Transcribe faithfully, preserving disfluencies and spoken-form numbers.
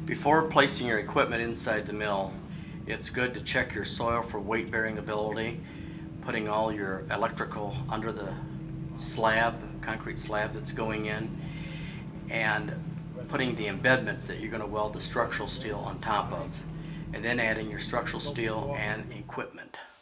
Before placing your equipment inside the mill, it's good to check your soil for weight bearing ability, putting all your electrical under the slab, concrete slab that's going in, and putting the embedments that you're going to weld the structural steel on top of, and then adding your structural steel and equipment.